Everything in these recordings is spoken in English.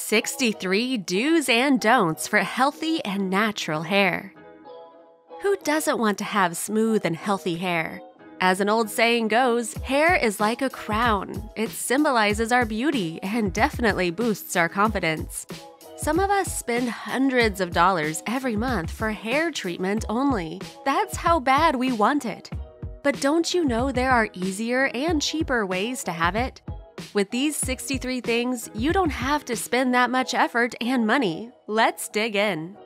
63 do's and don'ts for healthy and natural hair. Who doesn't want to have smooth and healthy hair? As an old saying goes, hair is like a crown. It symbolizes our beauty and definitely boosts our confidence. Some of us spend hundreds of dollars every month for hair treatment only. That's how bad we want it. But don't you know there are easier and cheaper ways to have it? With these 63 things, you don't have to spend that much effort and money. Let's dig in.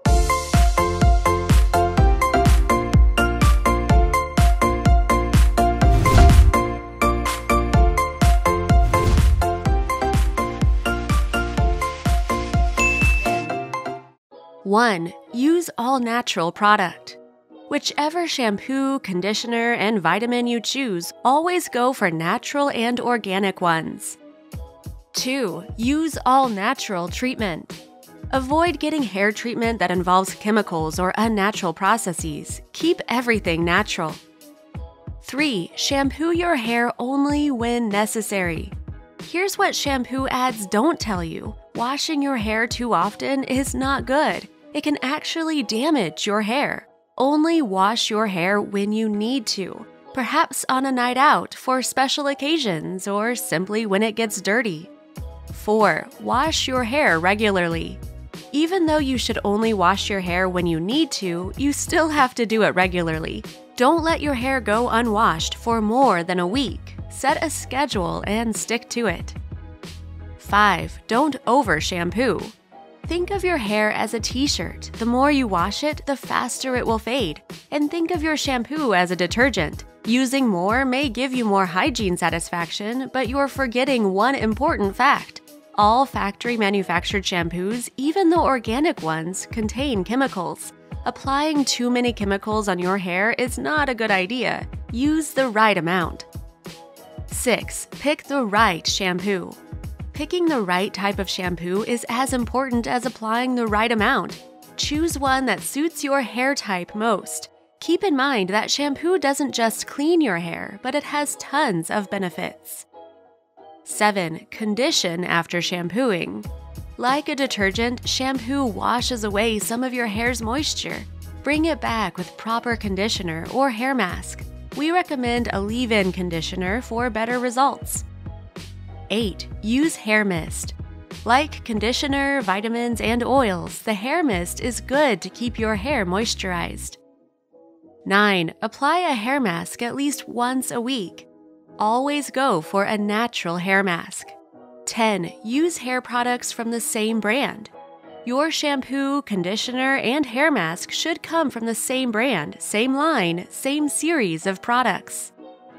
One, use all-natural product. Whichever shampoo, conditioner, and vitamin you choose, always go for natural and organic ones. 2. Use all-natural treatment. Avoid getting hair treatment that involves chemicals or unnatural processes. Keep everything natural. 3. Shampoo your hair only when necessary. Here's what shampoo ads don't tell you. Washing your hair too often is not good. It can actually damage your hair. Only wash your hair when you need to, perhaps on a night out for special occasions or simply when it gets dirty. 4. Wash your hair regularly. Even though you should only wash your hair when you need to, you still have to do it regularly. Don't let your hair go unwashed for more than a week. Set a schedule and stick to it. 5. Don't over-shampoo. Think of your hair as a t-shirt. The more you wash it, the faster it will fade. And think of your shampoo as a detergent. Using more may give you more hygiene satisfaction, but you're forgetting one important fact. All factory-manufactured shampoos, even the organic ones, contain chemicals. Applying too many chemicals on your hair is not a good idea. Use the right amount. 6. Pick the right shampoo. Picking the right type of shampoo is as important as applying the right amount. Choose one that suits your hair type most. Keep in mind that shampoo doesn't just clean your hair, but it has tons of benefits. 7. Condition after shampooing. Like a detergent, shampoo washes away some of your hair's moisture. Bring it back with proper conditioner or hair mask. We recommend a leave-in conditioner for better results. 8. Use hair mist. Like conditioner, vitamins, and oils, the hair mist is good to keep your hair moisturized. 9. Apply a hair mask at least once a week. Always go for a natural hair mask. 10. Use hair products from the same brand. Your shampoo, conditioner, and hair mask should come from the same brand, same line, same series of products.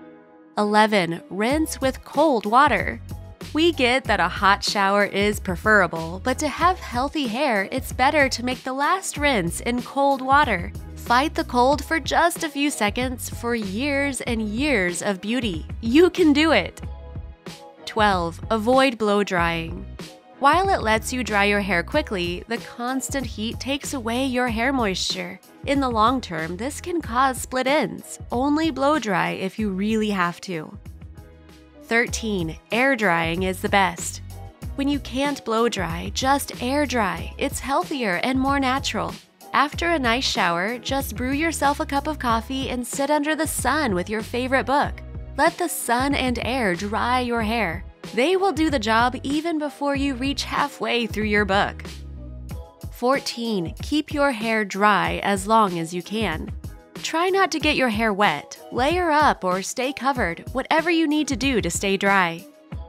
11. Rinse with cold water. We get that a hot shower is preferable, but to have healthy hair, it's better to make the last rinse in cold water. Fight the cold for just a few seconds for years and years of beauty. You can do it! 12. Avoid blow drying. While it lets you dry your hair quickly, the constant heat takes away your hair moisture. In the long term, this can cause split ends. Only blow dry if you really have to. 13. Air drying is the best. When you can't blow dry, just air dry. It's healthier and more natural. After a nice shower, just brew yourself a cup of coffee and sit under the sun with your favorite book. Let the sun and air dry your hair. They will do the job even before you reach halfway through your book. 14. Keep your hair dry as long as you can. Try not to get your hair wet. Layer up or stay covered, whatever you need to do to stay dry.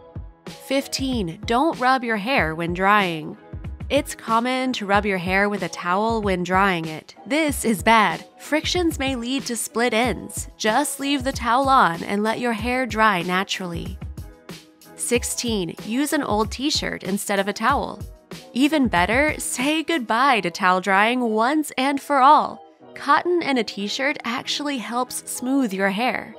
15. Don't rub your hair when drying. It's common to rub your hair with a towel when drying it. This is bad. Frictions may lead to split ends. Just leave the towel on and let your hair dry naturally. 16. Use an old t-shirt instead of a towel. Even better, say goodbye to towel drying once and for all. Cotton in a t-shirt actually helps smooth your hair.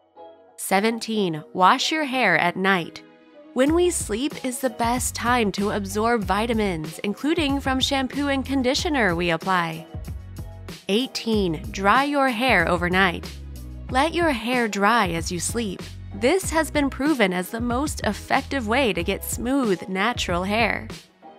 17. Wash your hair at night. When we sleep is the best time to absorb vitamins, including from shampoo and conditioner we apply. 18. Dry your hair overnight. Let your hair dry as you sleep. This has been proven as the most effective way to get smooth, natural hair.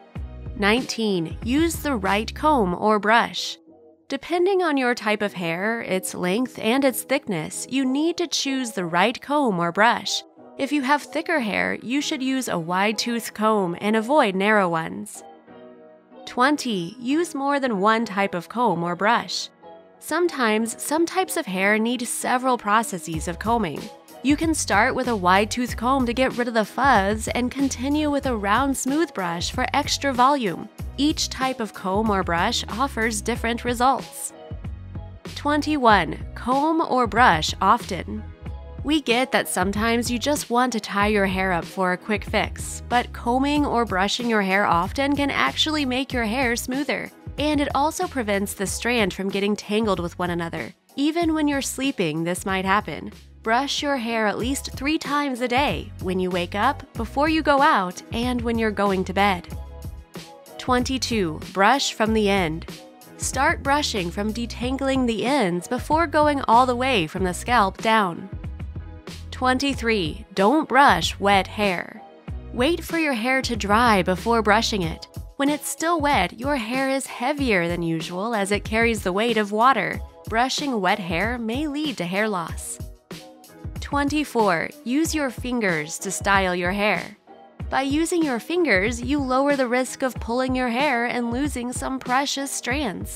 19. Use the right comb or brush. Depending on your type of hair, its length, and its thickness, you need to choose the right comb or brush. If you have thicker hair, you should use a wide-tooth comb and avoid narrow ones. 20. Use more than one type of comb or brush. Sometimes, some types of hair need several processes of combing. You can start with a wide-tooth comb to get rid of the fuzz and continue with a round, smooth brush for extra volume. Each type of comb or brush offers different results. 21. Comb or brush often. We get that sometimes you just want to tie your hair up for a quick fix, but combing or brushing your hair often can actually make your hair smoother. And it also prevents the strand from getting tangled with one another. Even when you're sleeping, this might happen. Brush your hair at least 3 times a day, when you wake up, before you go out, and when you're going to bed. 22. Brush from the end. Start brushing from detangling the ends before going all the way from the scalp down. 23. Don't brush wet hair. Wait for your hair to dry before brushing it. When it's still wet, your hair is heavier than usual as it carries the weight of water. Brushing wet hair may lead to hair loss. 24. Use your fingers to style your hair. By using your fingers, you lower the risk of pulling your hair and losing some precious strands.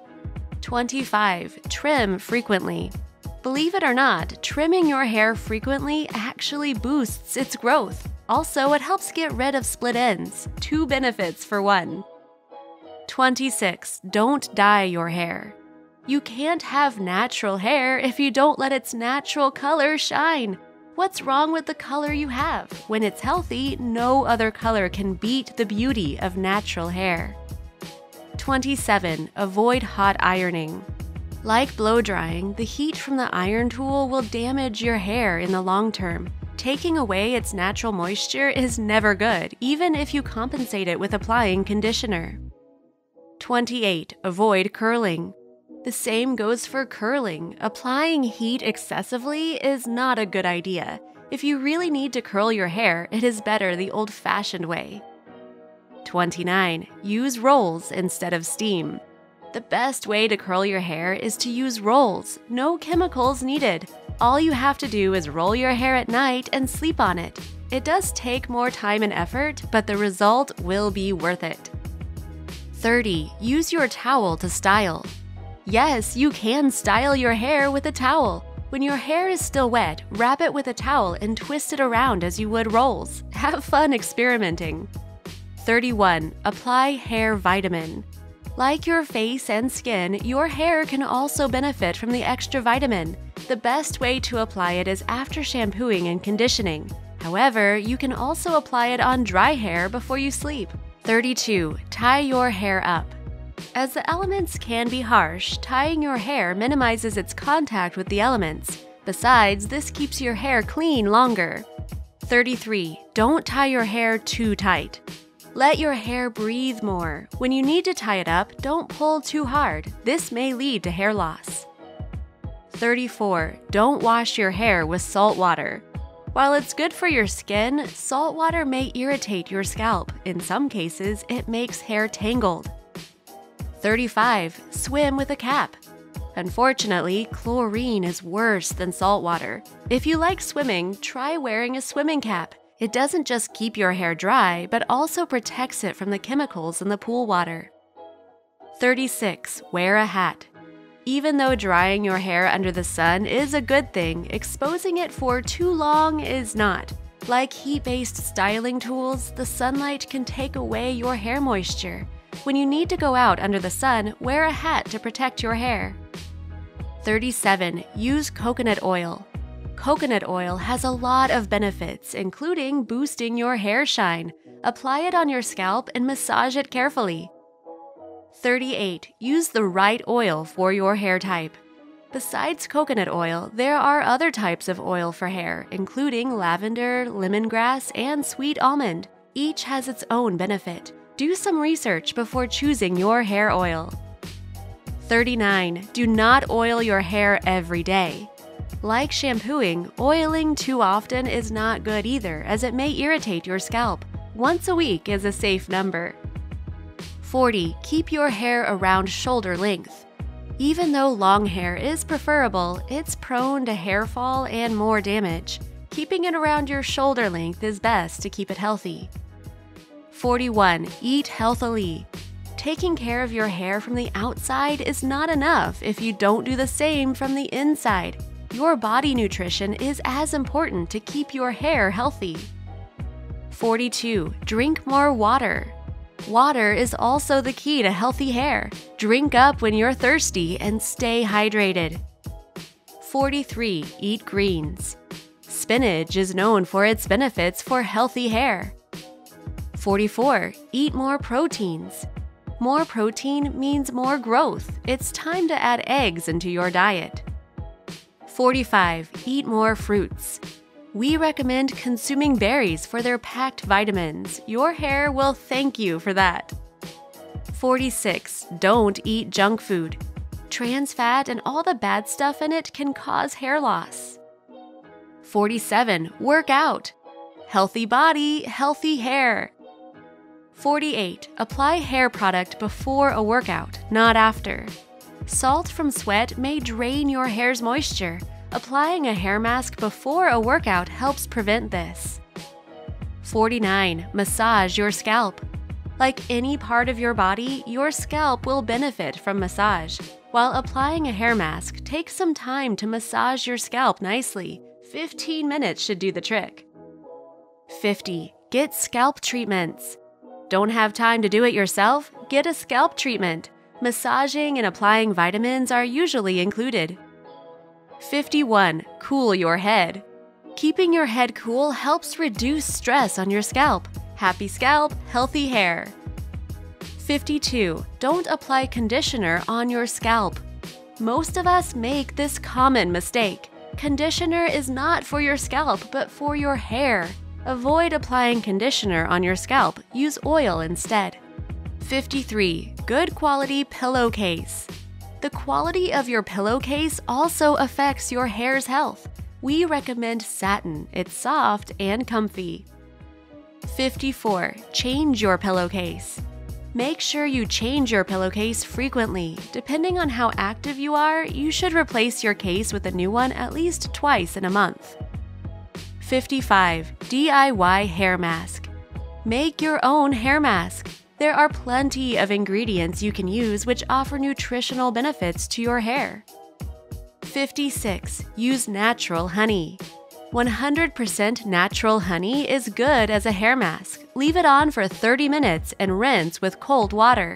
25. Trim frequently. Believe it or not, trimming your hair frequently actually boosts its growth. Also, it helps get rid of split ends. 2 benefits for one. 26. Don't dye your hair. You can't have natural hair if you don't let its natural color shine. What's wrong with the color you have? When it's healthy, no other color can beat the beauty of natural hair. 27. Avoid hot ironing. Like blow drying, the heat from the iron tool will damage your hair in the long term. Taking away its natural moisture is never good, even if you compensate it with applying conditioner. 28. Avoid curling. The same goes for curling. Applying heat excessively is not a good idea. If you really need to curl your hair, it is better the old-fashioned way. 29. Use rolls instead of steam. The best way to curl your hair is to use rolls. No chemicals needed. All you have to do is roll your hair at night and sleep on it. It does take more time and effort, but the result will be worth it. 30. Use your towel to style. Yes, you can style your hair with a towel. When your hair is still wet, wrap it with a towel and twist it around as you would rolls. Have fun experimenting. 31. Apply hair vitamin. Like your face and skin, your hair can also benefit from the extra vitamin. The best way to apply it is after shampooing and conditioning. However, you can also apply it on dry hair before you sleep. 32. Tie your hair up. As the elements can be harsh, tying your hair minimizes its contact with the elements. Besides, this keeps your hair clean longer. 33. Don't tie your hair too tight. Let your hair breathe more. When you need to tie it up, don't pull too hard. This may lead to hair loss. 34. Don't wash your hair with salt water. While it's good for your skin, salt water may irritate your scalp. In some cases, it makes hair tangled. 35. Swim with a cap. Unfortunately, chlorine is worse than salt water. If you like swimming, try wearing a swimming cap. It doesn't just keep your hair dry, but also protects it from the chemicals in the pool water. 36. Wear a hat. Even though drying your hair under the sun is a good thing, exposing it for too long is not. Like heat-based styling tools, the sunlight can take away your hair moisture. When you need to go out under the sun, wear a hat to protect your hair. 37. Use coconut oil. Coconut oil has a lot of benefits, including boosting your hair shine. Apply it on your scalp and massage it carefully. 38. Use the right oil for your hair type. Besides coconut oil, there are other types of oil for hair, including lavender, lemongrass, and sweet almond. Each has its own benefit. Do some research before choosing your hair oil. 39. Do not oil your hair every day. Like shampooing, oiling too often is not good either, as it may irritate your scalp. Once a week is a safe number. 40. Keep your hair around shoulder length. Even though long hair is preferable, it's prone to hair fall and more damage. Keeping it around your shoulder length is best to keep it healthy. 41. Eat healthily. Taking care of your hair from the outside is not enough if you don't do the same from the inside. Your body nutrition is as important to keep your hair healthy. 42. Drink more water. Water is also the key to healthy hair. Drink up when you're thirsty and stay hydrated. 43. Eat greens. Spinach is known for its benefits for healthy hair. 44. Eat more proteins. More protein means more growth. It's time to add eggs into your diet. 45. Eat more fruits. We recommend consuming berries for their packed vitamins. Your hair will thank you for that. 46. Don't eat junk food. Trans fat and all the bad stuff in it can cause hair loss. 47. Work out. Healthy body, healthy hair. 48. Apply hair product before a workout, not after. Salt from sweat may drain your hair's moisture. Applying a hair mask before a workout helps prevent this. 49. Massage your scalp. Like any part of your body, your scalp will benefit from massage. While applying a hair mask, take some time to massage your scalp nicely. 15 minutes should do the trick. 50. Get scalp treatments. Don't have time to do it yourself? Get a scalp treatment. Massaging and applying vitamins are usually included. 51. Cool your head. Keeping your head cool helps reduce stress on your scalp. Happy scalp, healthy hair. 52. Don't apply conditioner on your scalp. Most of us make this common mistake. Conditioner is not for your scalp, but for your hair. Avoid applying conditioner on your scalp. Use oil instead. 53. Good quality pillowcase. The quality of your pillowcase also affects your hair's health. We recommend satin. It's soft and comfy. 54. Change your pillowcase. Make sure you change your pillowcase frequently. Depending on how active you are, you should replace your case with a new one at least twice in a month. 55. DIY hair mask. Make your own hair mask. There are plenty of ingredients you can use which offer nutritional benefits to your hair. 56. Use natural honey. 100% natural honey is good as a hair mask. Leave it on for 30 minutes and rinse with cold water.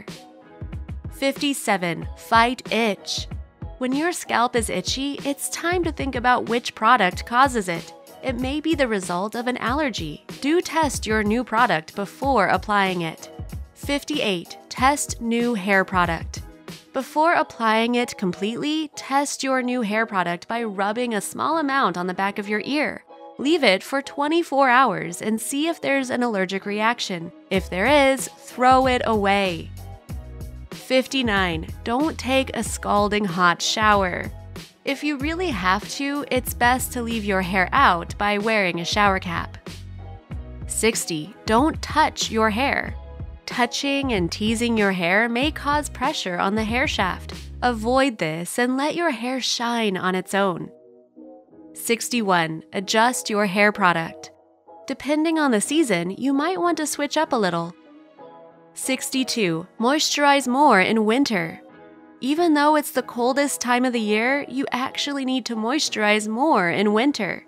57. Fight itch. When your scalp is itchy, it's time to think about which product causes it. It may be the result of an allergy. Do test your new product before applying it. 58. Test new hair product. Before applying it completely, test your new hair product by rubbing a small amount on the back of your ear. Leave it for 24 hours and see if there's an allergic reaction. If there is, throw it away. 59. Don't take a scalding hot shower. If you really have to, it's best to leave your hair out by wearing a shower cap. 60. Don't touch your hair. Touching and teasing your hair may cause pressure on the hair shaft. Avoid this and let your hair shine on its own. 61. Adjust your hair product. Depending on the season, you might want to switch up a little. 62. Moisturize more in winter. Even though it's the coldest time of the year, you actually need to moisturize more in winter.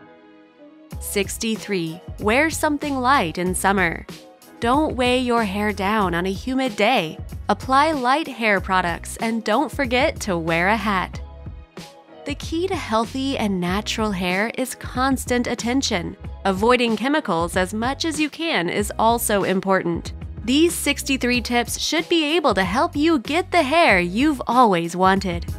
63. Wear something light in summer. Don't weigh your hair down on a humid day. Apply light hair products and don't forget to wear a hat. The key to healthy and natural hair is constant attention. Avoiding chemicals as much as you can is also important. These 63 tips should be able to help you get the hair you've always wanted.